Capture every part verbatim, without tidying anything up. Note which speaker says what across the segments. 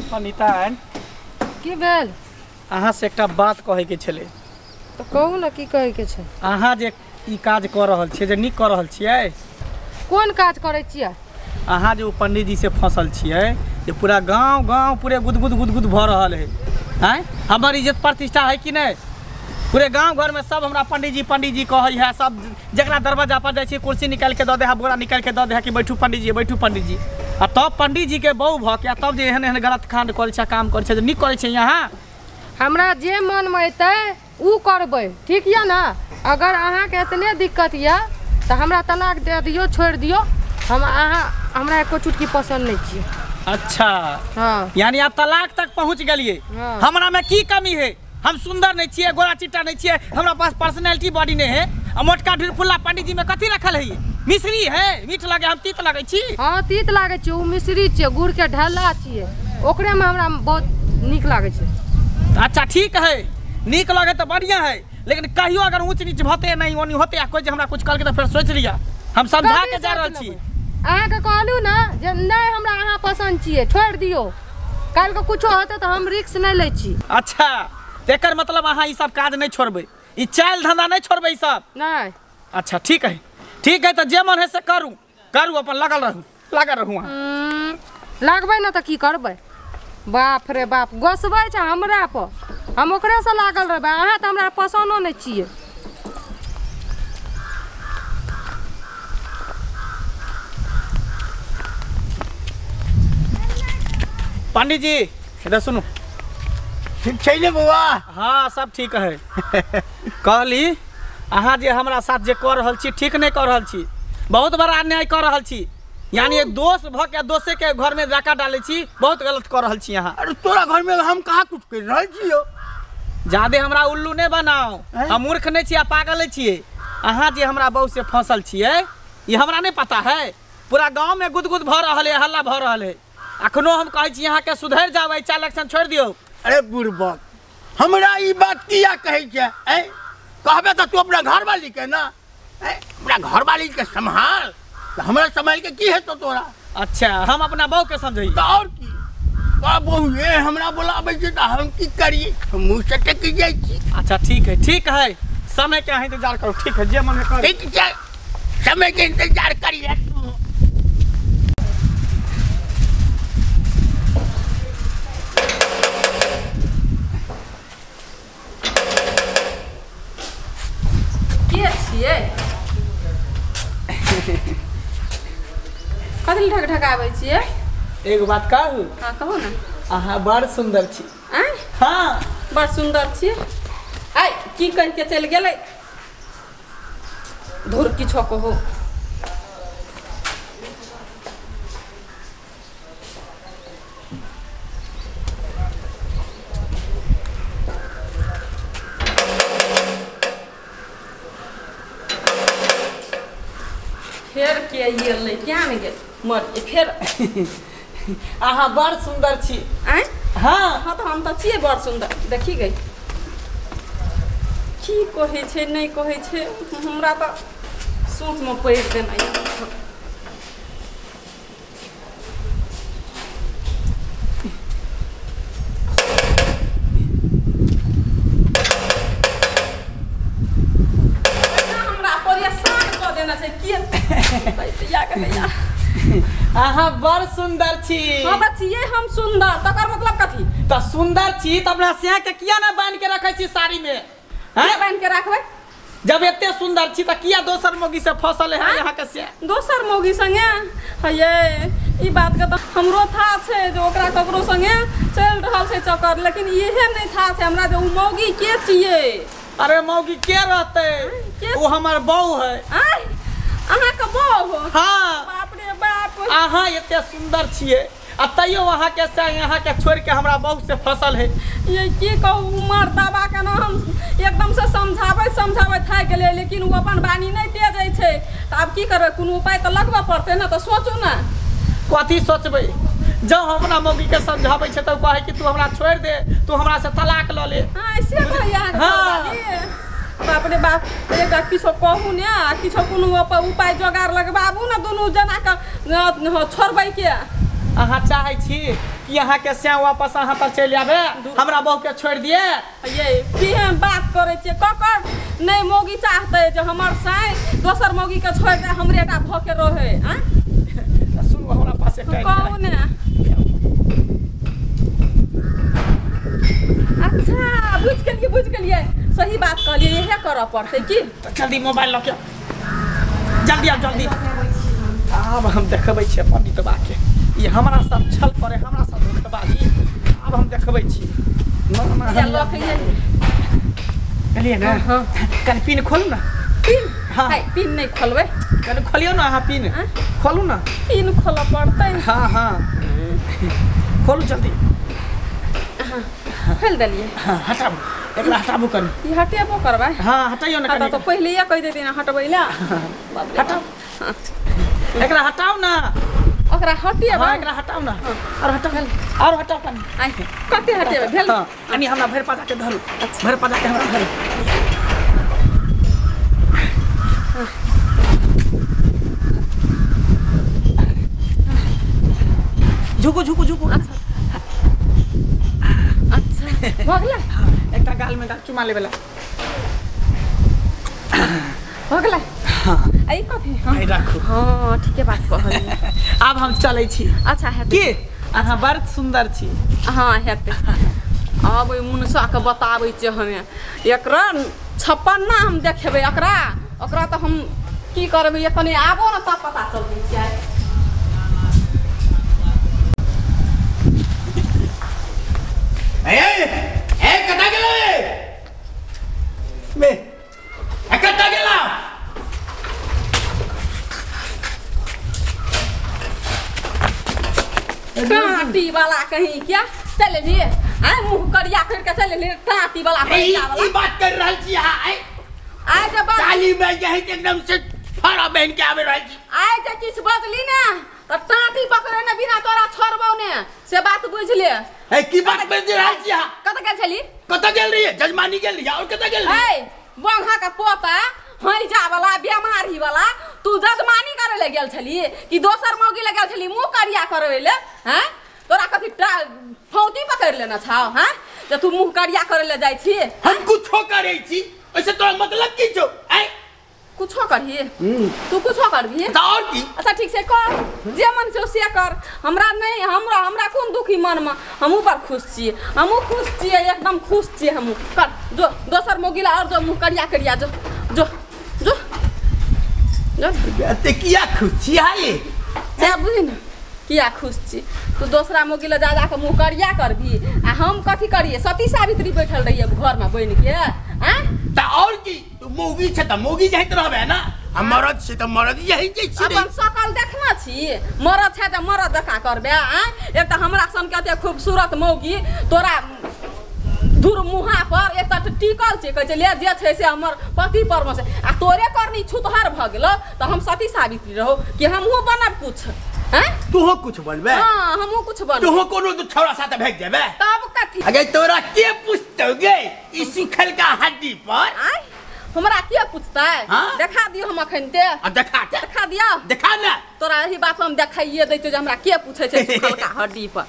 Speaker 1: अनिता
Speaker 2: की भेल
Speaker 1: अहाँ से एकटा बात कहे के छले
Speaker 2: तो कहू ना की कहे के छै।
Speaker 1: अहाँ जे ई काज कर रहल छियै जे नीक कर रहल छियै।
Speaker 2: कोन काज करे छियै
Speaker 1: अहाँ जो पंडित जी से फंसल छियै जे पूरा गांव गांव पूरे गुदगुद गुदगुद भ रहल है हैं हमर इज्जत प्रतिष्ठा है कि नहीं। पूरे गांव घर में सब हमरा पंडित जी पंडित जी कहे है। सब जकरा दरवाजा पर जाए छी कुर्सी निकाल के द दे है बोरा निकाल के द दे है कि बैठू पंडित जी बैठू पंडित जी। आ तब पंडित जी के बहु भ के तब जे एहन एहन गलत कांड करे छै काम करे छै जे नीक करे छै। यहाँ
Speaker 2: हमरा जे मन में एतै उ करबै ठीक या ना। अगर अहाँ के इतने दिक्कत या तो हमरा तलाक दे दियो छोड़ दियो। हम अहाँ हमरा एको चुटकी पसंद नहीं छियै।
Speaker 1: अच्छा
Speaker 2: हाँ
Speaker 1: यानी आप तलाक तक पहुंच गलिए।
Speaker 2: हाँ।
Speaker 1: हमरा में की कमी है। हम सुंदर नहीं छिए गोरा चिट्टा नहीं छिए हमरा पास पर्सनालिटी बॉडी नहीं है। आ मोटका ढिरफुल्ला पंडित जी में कथी रखल है मिश्री है मीठ लगे हम तीत लगे छी।
Speaker 2: हाँ तीत लागे छै उ मिश्री छियै गुड़ के ढाला छियै ओकरे में हमरा बहुत नीक लागे छै।
Speaker 1: अच्छा ठीक है नीक लगे तो बढ़िया है लेकिन कहियो अगर ऊंच नीच भते नहीं ओनी होते आ कोई जे हमरा कुछ करके तो फिर सोच लिया हम समझा के जा रहल छी।
Speaker 2: अहाँ के कहलू ना जे नहीं हमरा अहाँ पसंद छियै छोड़ दियो काल के कुछो होते तो हम रिस्क नहीं ले छी।
Speaker 1: अच्छा तेकर मतलब अहाँ ई सब काज नहीं छोड़बै ई चाल धंधा नहीं छोड़बै ई सब
Speaker 2: नहीं।
Speaker 1: अच्छा ठीक है ठीक है तो जे मन है से करू करू अपन लगल रहू लागल रहू अहाँ।
Speaker 2: लगबै ना तो की करबै बाप रे बाप गोसबै छै हमरा पर हम ओकरे से लागल रहबै। अहाँ तो हमरा पसंदो नहीं छियै।
Speaker 1: पंडित जी इधर सुनो
Speaker 3: ठीक छै ने बउआ।
Speaker 1: हाँ सब ठीक है। कहली अहाँ जे हमरा साथ जे कर रहल छी ठीक नहीं कर रहल छी बहुत बड़ा अन्याय कर रहल छी। यानी एक दोस्त भ के दोसे के घर में डाका डाले छी बहुत गलत कर रहल छी अहाँ।
Speaker 3: अरे तोरा घर में हम कहाँ कुछ कर रहल छियो।
Speaker 1: ज्यादे हमरा उल्लू नहीं बनाओ हम मूर्ख नहीं छी पागल छिए। अहाँ जे हमरा बहू से फंसल छिए ये हमरा नहीं पता है। पूरा गांव में गुदगुद भ रहल है हल्ला भ रहल है। अखनो हम कहे छी यहाँ के सुधर जाओ चाल इलेक्शन छोड़ दियो।
Speaker 3: अरे बुड़बक हमरा ई बात किया कहे छै ए कहबे तो तू अपना घर वाली के ना ए अपना घर वाली के संभाल तो हमरा संभाल के की है तो तोरा।
Speaker 1: अच्छा हम अपना बहू के समझई
Speaker 3: तो और की का बहू ये हमरा बुलावे छै तो हम की करी हम मुंह से टेक जाई छी।
Speaker 1: अच्छा ठीक है ठीक है समय के इंतजार करो ठीक है जे मन में कर
Speaker 3: ठीक छै समय के इंतजार करी है तू।
Speaker 2: कथी ढक ढकाबै छियै।
Speaker 1: एगो बात कहू
Speaker 2: हाँ कहू ना।
Speaker 1: अहाँ बड़ सुंदर छी।
Speaker 2: आय
Speaker 1: हाँ
Speaker 2: बड़ सुंदर छियै। आय की कह के चल गेलै धुर किछो कहो। फिर के ये ले क्या में गेल मर के फिर
Speaker 1: अहाँ बड़ सुंदर छी।
Speaker 2: आय
Speaker 1: हाँ
Speaker 2: हाँ तो हम तो छियै बड़ सुंदर देखी गई की कहे छै नहीं कहे छै हमरा तो सोच में पड़ देना है। हमरा परेशान कर देना छै की या कहिया
Speaker 1: अहाँ बड़ सुंदर छी।
Speaker 2: हाँ बच्चिए हम सुंदर तकर मतलब कथी
Speaker 1: तो सुंदर छी तब ना सिया के किया ना बांध के रखे छी साड़ी में
Speaker 2: हैं बांध के रखबै
Speaker 1: जब एते सुंदर छी त किया दोसर मोगी से फसल है यहाँ के से
Speaker 2: दोसर मोगी संगे हे ई बात के तो हमरो था छै जो ओकरा ककरो संगे चल रहल छै चक्कर लेकिन इहे नहीं था छै हमरा जे उ मोगी के छिए।
Speaker 1: अरे मौगी के रहते वो हमार बहू है।
Speaker 2: आय अहाँ के बहू
Speaker 1: हाँ
Speaker 2: बाप रे बाप
Speaker 1: अहाँ एते सुंदर छिए आ तैयो वहाँ के से यहाँ के छोड़ के हमरा बहू से फसल है।
Speaker 2: ये की कहू उमर दबा के ना हम एकदम से समझाबै समझाबै था गेलै लेकिन वो अपन बानी नहीं तेज छै त आब की करबै कोनो उपाय तो लगबा पड़तै ना तो सोचू ना
Speaker 1: कथी सोचबै जब हम अपना मौगी के समझाबै छै त कहे कि तू हमरा छोड़ दे तू हमरा से तलाक ल ले।
Speaker 2: हां ऐसे कहैया
Speaker 1: हाँ।
Speaker 2: बाप रे बाप एकटा किछो कहू ने किछो कोनो उपाय जोगार लगबाबू ना दुनू जना के छोड़बै के
Speaker 1: अहाँ चाहे छी कि अहाँ के श्याम वापस अहाँ पर चलि आबे हमरा बहू के छोड़ दिए
Speaker 4: ये की हम बात करे छे ककर नहीं मौगी चाहते जे हमर साई दोसर मौगी के छोड़ दे हमरे टा भ के रहे हां
Speaker 1: सुन हमरा पास एकटा
Speaker 4: कौन है अच्छा बुझ गेलिए बुझ गेलिए सही बात कहलिए यही करऽ पड़ते की
Speaker 1: तो जल्दी मोबाइल लऽ के जल्दी आ जल्दी अब हम देखबै छियै पंडित बा के ये हमरा सब छल करे हमरा सब धोखेबाजी अब हम देखबै छी ना
Speaker 4: या लऽ के ये
Speaker 1: चलिए ना
Speaker 4: हां
Speaker 1: कल पिन खोलू ना
Speaker 4: पिन
Speaker 1: हां
Speaker 4: हाय पिन नहीं खोलबै
Speaker 1: कल खोलियो ना अहाँ पिन खोलू ना
Speaker 4: पिन खोलऽ पड़तै
Speaker 1: हां हां खोलू जल्दी
Speaker 4: खोल देलिए
Speaker 1: हां हटाबू एकरा हटाबू कनी
Speaker 4: ई हटेबो करबै
Speaker 1: हां हटाइयो ना
Speaker 4: हटा
Speaker 1: कनी
Speaker 4: तो पहले ये कह देती ना हटबै ला
Speaker 1: हटाओ एकरा हटाओ ना
Speaker 4: ओकरा हटिए
Speaker 1: हां एकरा हटाओ ना और हटाओ और हटाओ कनी
Speaker 4: आई कते हटेबे भेल
Speaker 1: हां अनि हमरा भर पाजा के धरू भर पाजा के हमरा धरू झुकू झुकू झुकू
Speaker 4: अच्छा अच्छा भगला
Speaker 1: एकटा गाल में गाल चुमा लेबेला
Speaker 4: भगला
Speaker 1: हां
Speaker 4: आई कथि हां
Speaker 1: आई राखू
Speaker 4: हां ठीक है बात कहली
Speaker 1: अब हम चलै छी
Speaker 4: अच्छा है
Speaker 1: की अहाँ बड़ सुंदर छी
Speaker 4: हां हेते अब ओइ मुनसा के बताबै छै हमे एकरा छप्पन ना हम देखेबै एकरा ओकरा त हम की करबै एखने आबो ना तब पता चलतै छै
Speaker 3: ए ए कता गेले बे ए कता गेला
Speaker 4: टाटी वाला कहीं क्या चले लिए आ मुंह करिया कर के चले लिए टाटी वाला
Speaker 3: ई
Speaker 4: पैसा वाला
Speaker 3: ई बात कर रहल छी अहाँ आइ
Speaker 4: आइ जे बात
Speaker 3: काली में जे है एकदम से फरा बहन के आवे रहल छी
Speaker 4: आइ जे किछ बदली ना त टाटी पकड़े ने बिना तोरा छोड़बौ ने से बात बुझ ले
Speaker 3: ए की बात कर रहल छी अहाँ
Speaker 4: कत गेल छली
Speaker 3: कता गेल रही जजमानी गेल रही और कता गेल रही
Speaker 4: ए बंघा का पोता हई जा वाला बीमारी वाला तू जजमानी करे ले गेल छली कि दोसर मौगी ले गेल छली मुंह करिया करवे ले हैं तोरा कथि फौती पकड़ लेना छाओ हैं जे तू मुंह करिया करे ले जाय छी
Speaker 3: हम कुछो करे छी ओसे तोरा मतलब की छौ ए
Speaker 4: कुछो करही तू कुछो करबी
Speaker 3: त और की
Speaker 4: अच्छा ठीक से कर जे मन से से कर हमरा नहीं हमरा हमरा कोन दुखी मन में हमहू पर खुश छी हमहू खुश छी एकदम खुश छी हमहू कर जो दोसर मोगिला और जो मुंह करिया करिया जो जो जो जो
Speaker 3: ते किया खुशी है
Speaker 4: से बुझी ना किया खुश छी तू दोसरा मोगिला जा जा के मुंह करिया करबी आ हम कथी करिए सती सावित्री बैठल रहिए घर में बन के हैं
Speaker 3: त और की तू मोगी छ त मोगी जहित रहबे ना हम मरद छी त मरद यही जे छी
Speaker 4: अपन सकल देखना छी मरद छै त मरद देखा करबे हैं एक त हमरा सन कते खूबसूरत मौगी तोरा दूर मुहा पर एक त टिकल छै कहै छै ले जे छै से हमर पति परम से आ तोरे करनी छुतहर भ गेलो त हम सती सावित्री रहो कि हमहू बनब कुछ हैं
Speaker 3: तू हो कुछ बनबे
Speaker 4: हां हमहू कुछ बनब
Speaker 3: तू हो कोनो तो छौरा साथे भाग जेबे
Speaker 4: तब कथी
Speaker 3: अगे तोरा के पूछतो गे ई सुखल का हड्डी पर
Speaker 4: आय हमरा के पूछता है
Speaker 3: हाँ?
Speaker 4: देखा दियो हम अखन ते
Speaker 3: आ देखा के
Speaker 4: देखा दियो
Speaker 3: देखा ना
Speaker 4: तोरा यही बात हम देखाइए दै छै जे हमरा के पूछे छै सुखल का हड्डी पर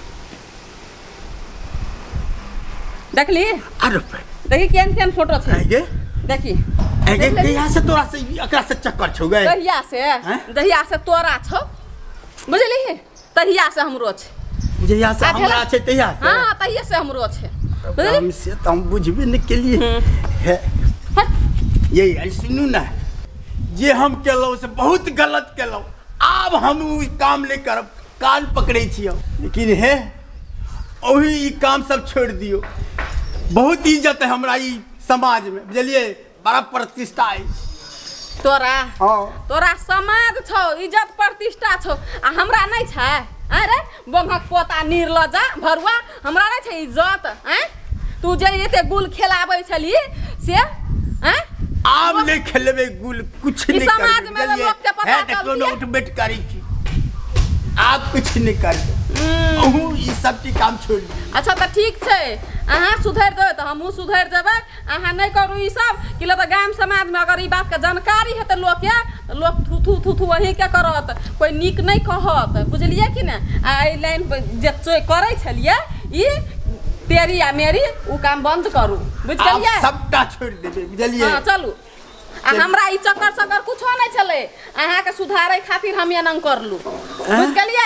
Speaker 4: देखली
Speaker 3: अरे
Speaker 4: देखी केन केन फोटो छै
Speaker 3: आगे
Speaker 4: देखी
Speaker 3: आगे कहिया से तोरा से एकरा से चक्कर छौ गे
Speaker 4: कहिया से दहिया से तोरा छौ बुझली तहिया से हमरो छै
Speaker 3: जहिया से हमरा छै तहिया से
Speaker 4: हां तहिया से हमरो छै बुझली
Speaker 3: हम से त हम बुझबे न केलिए है ये यार सुनू ना जे हम केलौ से बहुत गलत केलौ आब हम उ काम नहीं करब कान पकड़े छियो लेकिन हे ओही ई काम सब छोड़ दियो बहुत इज्जत है हमरा ई समाज में बुझलिए बड़ा प्रतिष्ठा है
Speaker 4: तोरा
Speaker 3: हां
Speaker 4: तोरा समाज छौ इज्जत प्रतिष्ठा छौ आ हमरा नहीं छै अरे बंघक पोता निर्लजा भरुआ हमरा नहीं छै इज्जत हैं तू जे एते गुल खेलाबै छली से हैं
Speaker 3: आब नहीं खेलबे गुल कुछ नहीं कर
Speaker 4: समाज में लोग के पता
Speaker 3: है कोनो उठ बैठ करी छी आप कुछ नहीं कर ओहू ई सब के काम छोड़ दी
Speaker 4: अच्छा तो ठीक छै अहाँ सुधर देबै तो हमहूँ सुधर देबै। अहाँ नहीं करू ई सब कि तो गाम समाज में अगर ई बात का जानकारी है तो लोग के लोग थू थू थू थू वही क्या करत, कोई निक नहीं कहत, बुझलिए कि ना। आ ई लाइन जे करे छलिए ई तेरी आ मेरी उ काम बंद करू, बुझ गेलिए।
Speaker 3: सबटा छोड़ देबे, बुझलिए।
Speaker 4: हां चलू। आ हमरा ई चक्कर सकर कुछो नहीं चले, अहाँ के सुधारे खातिर हम ये नंग करलू, बुझ गेलिए।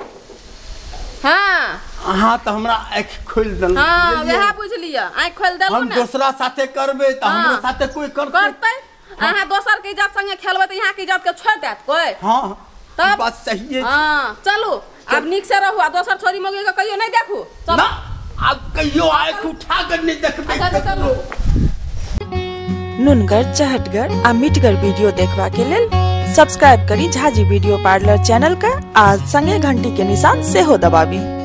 Speaker 4: हां
Speaker 3: अहाँ तो हमरा आँख खोल देलू।
Speaker 4: हां वह बुझ लिया, आँख खोल देलू
Speaker 3: हम
Speaker 4: ना।
Speaker 3: दूसरा साथे करबे त हमरा साथे कोई करते
Speaker 4: करते। अहाँ दोसर के इज्जत संगे खेलबे त यहाँ के इज्जत के छोड़ देत कोई।
Speaker 3: हां
Speaker 4: तब
Speaker 3: बात सही है।
Speaker 4: हां चलू अब निक से रहू, दोसर छोरी मोगी के कहियो नहीं देखू। चल
Speaker 3: ना अब कहियो आँख उठा कर नहीं देखबे।
Speaker 4: अच्छा चलू।
Speaker 5: नुनगर, चहटगर आ मीठगर वीडियो देखबा के लेल सब्सक्राइब करी झाजी वीडियो पार्लर चैनल का आ संगे घंटी के निशान से हो दबाबी।